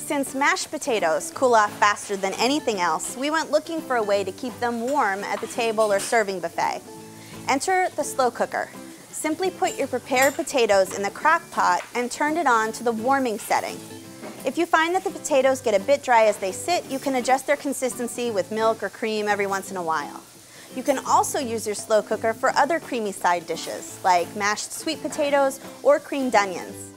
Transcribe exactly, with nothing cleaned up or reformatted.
Since mashed potatoes cool off faster than anything else, we went looking for a way to keep them warm at the table or serving buffet. Enter the slow cooker. Simply put your prepared potatoes in the crock pot and turn it on to the warming setting. If you find that the potatoes get a bit dry as they sit, you can adjust their consistency with milk or cream every once in a while. You can also use your slow cooker for other creamy side dishes, like mashed sweet potatoes or creamed onions.